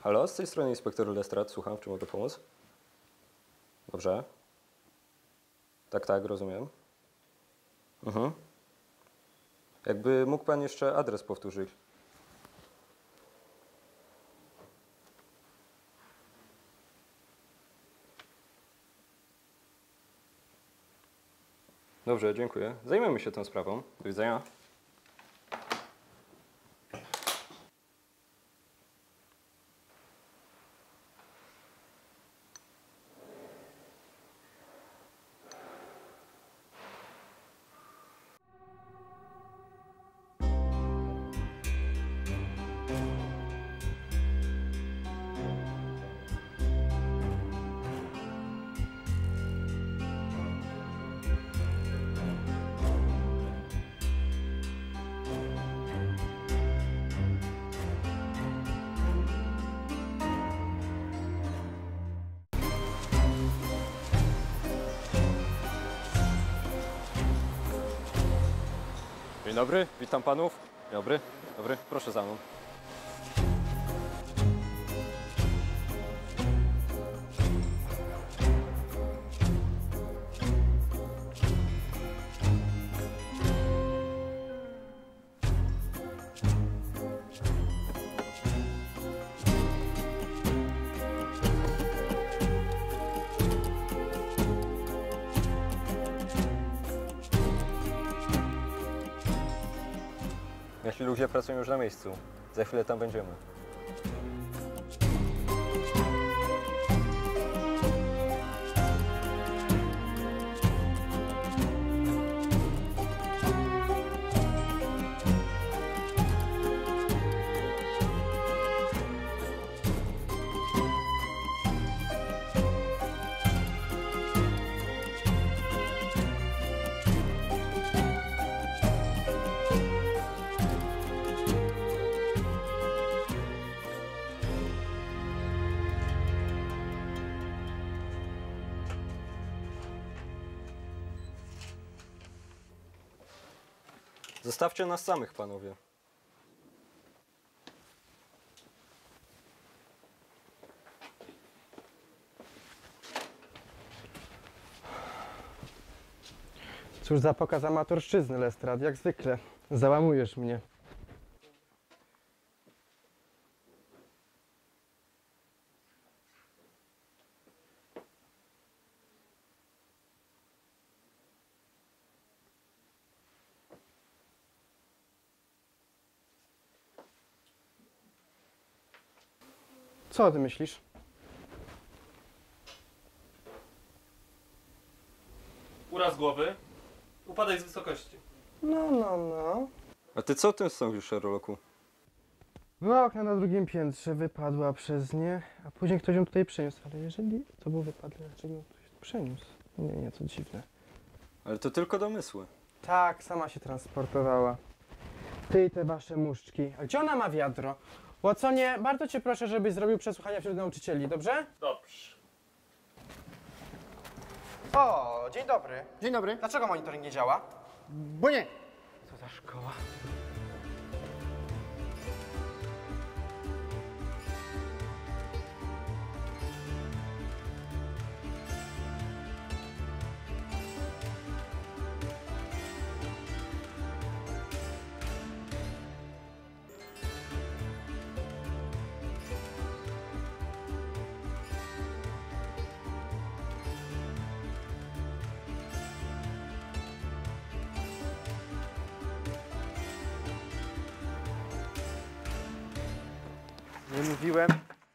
Halo, z tej strony inspektor Lestrade, słucham, w czym mogę pomóc? Dobrze. Tak, rozumiem. Jakby mógł pan jeszcze adres powtórzyć? Dobrze, dziękuję. Zajmiemy się tą sprawą. Do widzenia. Dzień dobry, witam panów. Dzień dobry, proszę za mną. Nasi ludzie pracują już na miejscu. Za chwilę tam będziemy. Zostawcie nas samych, panowie. Cóż za pokaz amatorszczyzny, Lestrade, jak zwykle. Załamujesz mnie. Co ty myślisz? Uraz głowy, upadek z wysokości. No. A ty co o tym sądzisz, Sherlocku? Okna na drugim piętrze wypadła przez nie, a później ktoś ją tutaj przeniósł. Ale jeżeli to był wypadek, dlaczego ktoś przeniósł? Nie, to dziwne. Ale to tylko domysły. Tak, sama się transportowała. Ty i te wasze muszczki. A gdzie ona ma wiadro? Watsonie, bardzo cię proszę, żebyś zrobił przesłuchania wśród nauczycieli, dobrze? Dobrze. O, dzień dobry. Dzień dobry. Dlaczego monitoring nie działa? Bo nie. Co za szkoła? Nie mówiłem.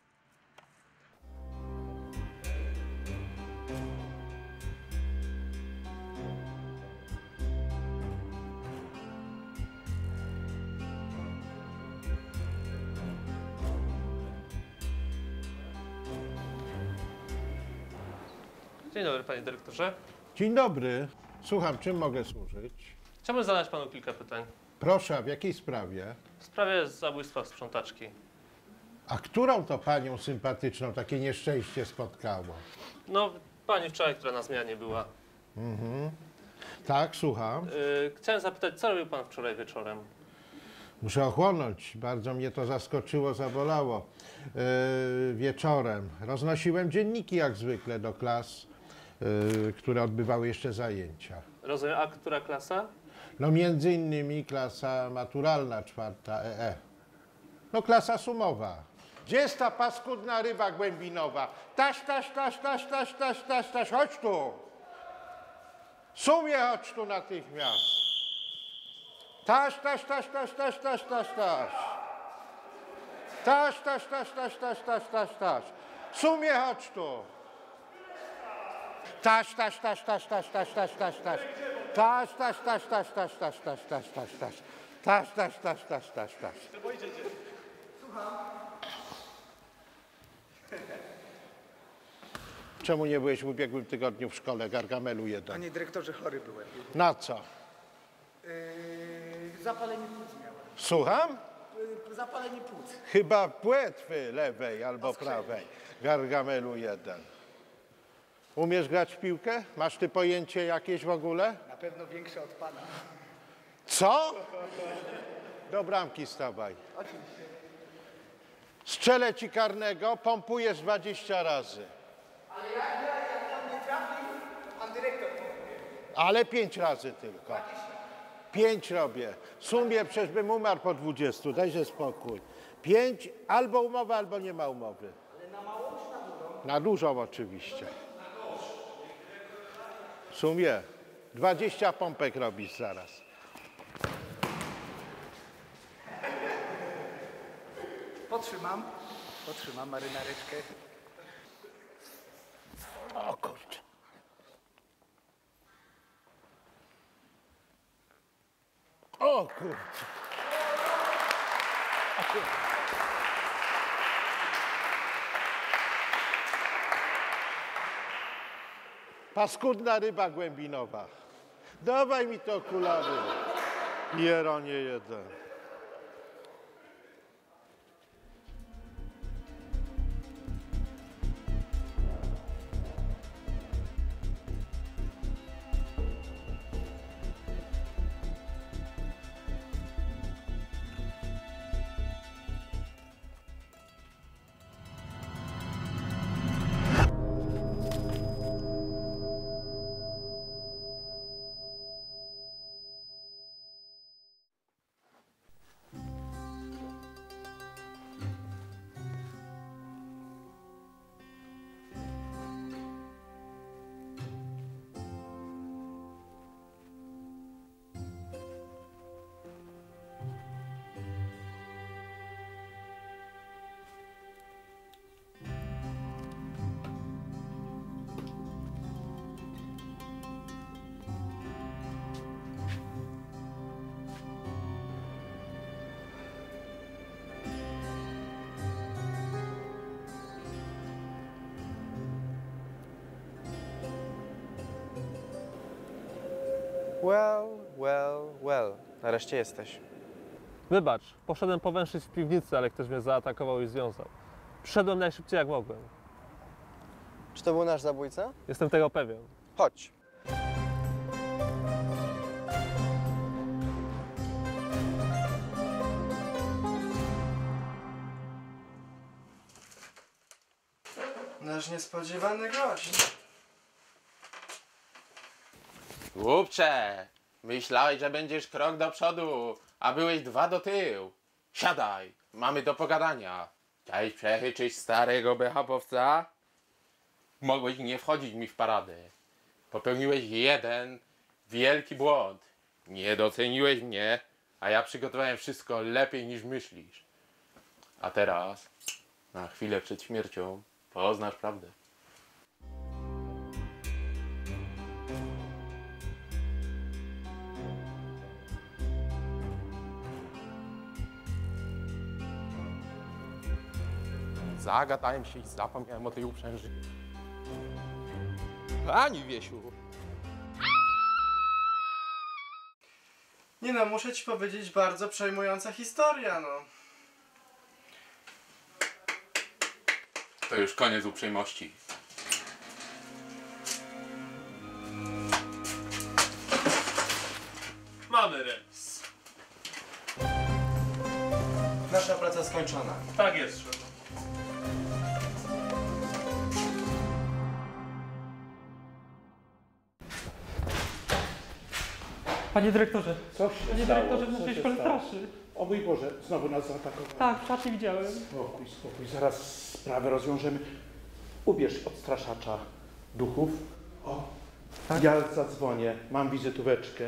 Dzień dobry, panie dyrektorze. Dzień dobry. Słucham, czym mogę służyć? Chciałbym zadać panu kilka pytań. Proszę, a w jakiej sprawie? W sprawie zabójstwa sprzątaczki. A którą to panią sympatyczną takie nieszczęście spotkało? No, pani wczoraj, która na zmianie była. Tak, słucham. Chciałem zapytać, co robił pan wczoraj wieczorem? Muszę ochłonąć. Bardzo mnie to zaskoczyło, zabolało. Wieczorem roznosiłem dzienniki jak zwykle do klas, które odbywały jeszcze zajęcia. Rozumiem, a która klasa? No między innymi klasa maturalna, 4 EE. No klasa sumowa. Gdzie jest ta paskudna ryba głębinowa? Taś, taś, taś, taś, taś, taś, taś, taś, chodź tu! Sumie, chodź tu natychmiast! Taś, taś, taś, taś, taś, taś, taś, taś. Taś, taś, taś, taś, taś, taś, taś, taś. Sumie, chodź tu! Taś, taś, taś, taś, taś, taś, taś, taś, taś. Taś, taś, taś, taś, taś, taś, taś, taś, taś, taś. Taś, taś, taś, taś, taś, taś. Czemu nie byłeś w ubiegłym tygodniu w szkole, Gargamelu 1? Panie dyrektorze, chory byłem. Na co? Zapalenie płuc miałem. Słucham? Zapalenie płuc. Chyba płetwy lewej albo prawej. Gargamelu 1. Umiesz grać w piłkę? Masz ty pojęcie jakieś w ogóle? Na pewno większe od pana. Co? Do bramki stawaj. Strzelę ci karnego, pompujesz 20 razy. Ale jak pan nie trafi, pan dyrektor Ale 5 razy tylko. 5 robię. W sumie przecież bym umarł po 20. Dajże spokój. 5, albo umowa, albo nie ma umowy. Ale na małą czy na dużą? Na dużą oczywiście. W sumie 20 pompek robisz zaraz. Potrzymam marynareczkę. O kurczę. O kurczę. Paskudna ryba głębinowa. Dawaj mi te okulary. Jeronie 1. Well. Nareszcie jesteś. Wybacz, poszedłem powęszyć w piwnicy, ale ktoś mnie zaatakował i związał. Przyszedłem najszybciej jak mogłem. Czy to był nasz zabójca? Jestem tego pewien. Chodź. Nasz niespodziewany gość. Głupcze! Myślałeś, że będziesz krok do przodu, a byłeś 2 do tyłu. Siadaj, mamy do pogadania. Chciałeś przechyczyć starego BHP-owca? Mogłeś nie wchodzić mi w paradę. Popełniłeś jeden wielki błąd. Nie doceniłeś mnie, a ja przygotowałem wszystko lepiej niż myślisz. A teraz, na chwilę przed śmiercią, poznasz prawdę. Zagadałem się i zapomniałem o tej uprzęży. Ani Wiesiu. Nie no, muszę ci powiedzieć, bardzo przejmująca historia, no. To już koniec uprzejmości. Mamy remis. Wasza praca skończona. Tak jest, szefie. Panie dyrektorze, Coś panie dyrektorze, w naszej szkole straszy. O mój Boże, znowu nas zaatakowano. Tak, straszy widziałem. Spokój, zaraz sprawę rozwiążemy. Ubierz odstraszacza duchów. O, ja zadzwonię, mam wizytóweczkę.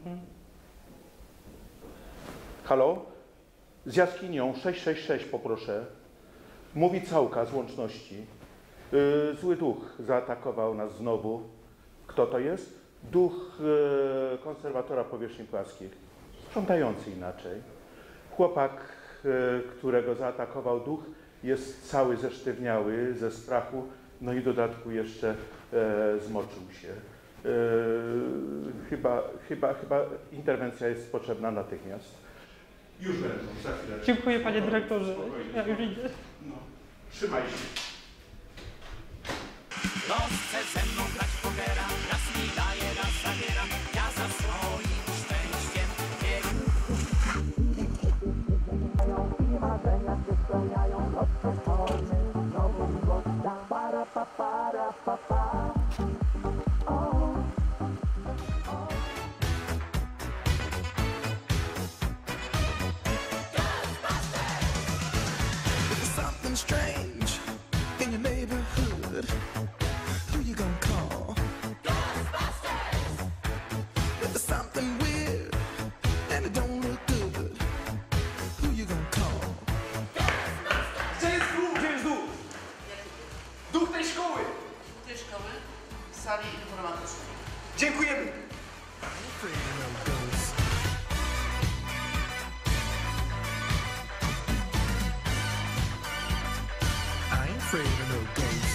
Halo? Z jaskinią 666 poproszę. Mówi Całka z Łączności. Zły duch zaatakował nas znowu. Kto to jest? Duch konserwatora powierzchni płaskich. Sprzątający inaczej. Chłopak, którego zaatakował duch, jest cały zesztywniały ze strachu, no i w dodatku jeszcze zmoczył się. Chyba interwencja jest potrzebna natychmiast. Już będą, za chwilę. Dziękuję, panie dyrektorze. Ja już idę. No, trzymaj się. Something strange in your neighborhood. Who you gonna call? Ghostbusters! There's something weird and it don't look good. Who you gonna call? Ghostbusters! Gdzie jest duch? Gdzie jest duch? Duch tej szkoły! Duch tej szkoły? W sali informatycznej. Dziękujemy! I ain't afraid of no ghosts.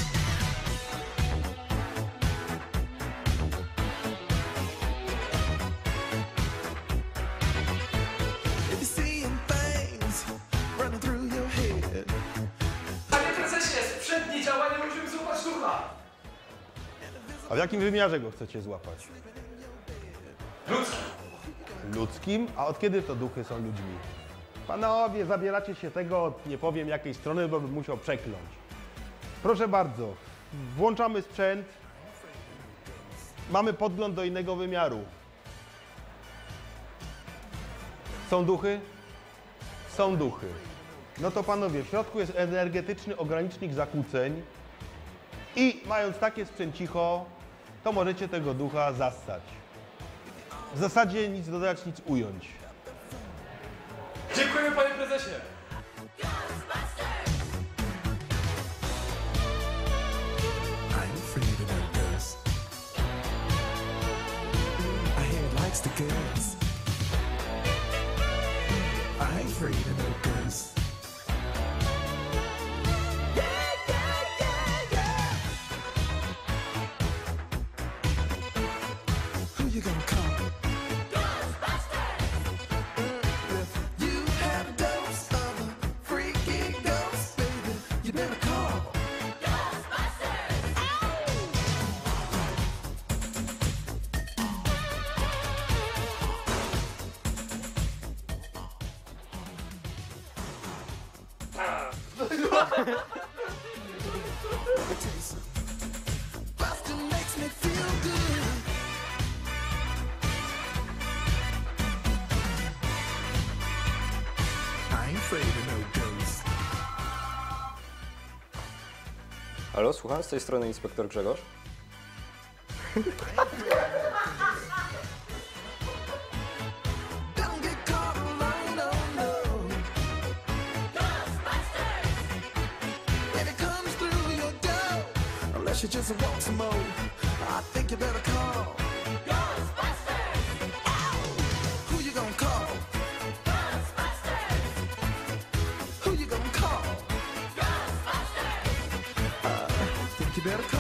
If you're seeing things running through your head, Panie prezesie, sprzętnie działania, musimy złapać ducha! A w jakim wymiarze go chcecie złapać? Ludzki! Ludzkim? A od kiedy to duchy są ludźmi? Panowie, zabieracie się tego od nie powiem jakiej strony, bo bym musiał przekląć. Proszę bardzo, włączamy sprzęt. Mamy podgląd do innego wymiaru. Są duchy? Są duchy. No to panowie, w środku jest energetyczny ogranicznik zakłóceń i mając takie sprzęcicho, to możecie tego ducha zastać. W zasadzie nic dodać, nic ująć. Dziękujemy, panie prezesie! I ain't afraid of no ghosts. I hear it likes the girls. I ain't afraid of no ghosts. Who you gonna call? If you had a dose of a freaky ghost, baby, you better call. Buster makes me feel good. I ain't afraid of no ghosts. Halo, słucham, z tej strony inspektor Grzegorz. Don't get caught alone, oh no. Ghostbusters! If it comes through your door, unless you just want some more, I think you better call. Ghostbusters! Who you gonna call? Ghostbusters! Who you gonna call? Ghostbusters! I think you better call.